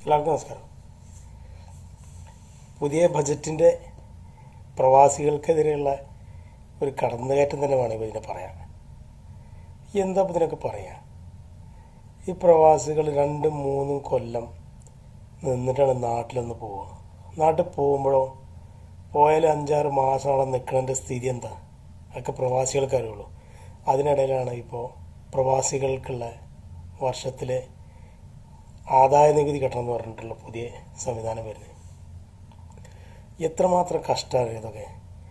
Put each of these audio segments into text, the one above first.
എല്ലാവർക്കും നമസ്കാരം. പുതിയ ബജറ്റിൻ്റെ പ്രവാസികൾക്കെതിരെയുള്ള ഒരു കടന്നുകയറ്റം തന്നെ വേണമെങ്കിൽ ഇതിനെ പറയാം. എന്താ ഇതിനൊക്കെ പറയാം? ഈ പ്രവാസികൾ 2-3 കൊല്ലം നിന്നിട്ടാണ് നാട്ടിലൊന്ന് പോവുക. നാട്ടിൽ പോകുമ്പോഴോ പോയാൽ 5-6 മാസം അവിടെ നിൽക്കുന്നതിൻ്റെ സ്ഥിതി എന്താ അതൊക്കെ പ്രവാസികൾക്ക് അറിയുള്ളൂ. അതിനിടയിലാണ് ഇപ്പോൾ പ്രവാസികൾക്കുള്ള വർഷത്തിലെ ആദായ നികുതി കെട്ടണം എന്ന് പറഞ്ഞിട്ടുള്ള പുതിയ സംവിധാനം വരുന്നത്. എത്രമാത്രം കഷ്ടമാണ് ഇതൊക്കെ.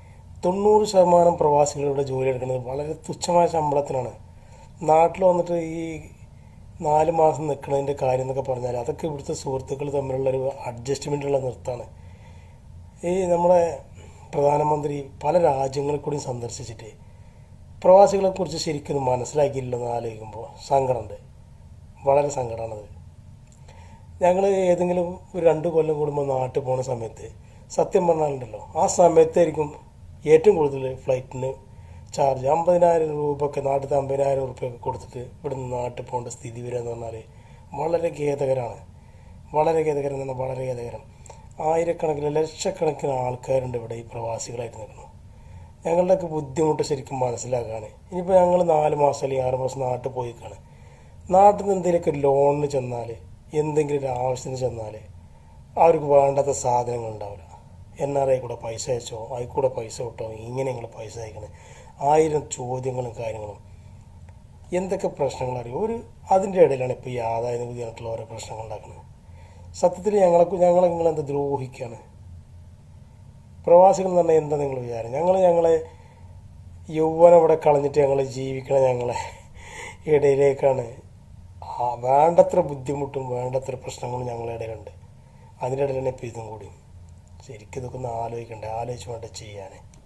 90% പ്രവാസികളുടെ ജോലി എടുക്കുന്നത് വളരെ തുച്ഛമായ ശമ്പളത്തിനാണ്. നാട്ടിൽ വന്നിട്ട് ഈ 4 മാസം നിൽക്കുന്നതിൻ്റെ കാര്യം എന്നൊക്കെ പറഞ്ഞാൽ അതൊക്കെ ഇവിടുത്തെ സുഹൃത്തുക്കൾ തമ്മിലുള്ളൊരു അഡ്ജസ്റ്റ്മെൻറ്റുള്ള നിർത്താണ്. ഈ നമ്മുടെ പ്രധാനമന്ത്രി പല രാജ്യങ്ങളിൽ കൂടി സന്ദർശിച്ചിട്ട് പ്രവാസികളെക്കുറിച്ച് ശരിക്കും മനസ്സിലാക്കിയില്ലെന്ന് ആലോചിക്കുമ്പോൾ സങ്കടമുണ്ട്. വളരെ സങ്കടമാണത്. ഞങ്ങൾ ഏതെങ്കിലും ഒരു 2 കൊല്ലം കൂടുമ്പോൾ നാട്ടിൽ പോകുന്ന സമയത്ത് സത്യം പറഞ്ഞാലുണ്ടല്ലോ, ആ സമയത്തായിരിക്കും ഏറ്റവും കൂടുതൽ ഫ്ലൈറ്റിന് ചാർജ്. 50,000 രൂപയൊക്കെ, നാട്ടിൽ 50,000 രൂപയൊക്കെ കൊടുത്തിട്ട് ഇവിടുന്ന് നാട്ടിൽ പോകേണ്ട സ്ഥിതി വരിക എന്ന് പറഞ്ഞാൽ വളരെ ഖേദകരമാണ്. വളരെ ഖേദകരം എന്ന് പറഞ്ഞാൽ വളരെ ഖേദകരം. ആയിരക്കണക്കിന് ലക്ഷക്കണക്കിന് ആൾക്കാരുണ്ട് ഇവിടെ ഈ പ്രവാസികളായിട്ട് നിൽക്കുന്നു. ഞങ്ങളുടെയൊക്കെ ബുദ്ധിമുട്ട് ശരിക്കും മനസ്സിലാക്കുകയാണ്. ഇനിയിപ്പോൾ ഞങ്ങൾ 4 മാസം അല്ലെങ്കിൽ 6 മാസം നാട്ടിൽ പോയിക്കാണ്. നാട്ടിൽ നിന്ന് എന്തെങ്കിലുമൊക്കെ ലോണിന് ചെന്നാൽ, എന്തെങ്കിലും ഒരു ആവശ്യത്തിന് ചെന്നാൽ അവർക്ക് വേണ്ടാത്ത സാധനങ്ങൾ ഉണ്ടാവില്ല. NRI കൂടെ പൈസ അയച്ചോ, അതിൽ കൂടെ പൈസ കിട്ടോ, ഇങ്ങനെ നിങ്ങൾ പൈസ അയക്കണം, 1000 ചോദ്യങ്ങളും കാര്യങ്ങളും. എന്തൊക്കെ പ്രശ്നങ്ങൾ അറിയും. അതിൻ്റെ ഇടയിലാണ് ഇപ്പോൾ ഈ ആദായ നികുതി ആയിട്ടുള്ള ഓരോ പ്രശ്നങ്ങൾ ഉണ്ടാക്കുന്നത്. സത്യത്തിൽ നിങ്ങളെന്താ ദ്രോഹിക്കുകയാണ്. പ്രവാസികൾ എന്ന് പറഞ്ഞാൽ എന്താ നിങ്ങൾ വിചാരം? ഞങ്ങളെ യൗവനം ഇവിടെ കളഞ്ഞിട്ട് ഞങ്ങൾ ജീവിക്കണ ഞങ്ങളെ ഇടയിലേക്കാണ് വേണ്ടത്ര ബുദ്ധിമുട്ടും വേണ്ടത്ര പ്രശ്നങ്ങളും ഞങ്ങളുടെ ഇടയിലുണ്ട്. അതിൻ്റെ ഇടയിലാണ് ഇപ്പോൾ ഇതും കൂടി. ശരിക്കും ഇതൊക്കെ ഒന്ന് ആലോചിക്കണ്ടേ? ആലോചിച്ച് വേണ്ട ചെയ്യാൻ.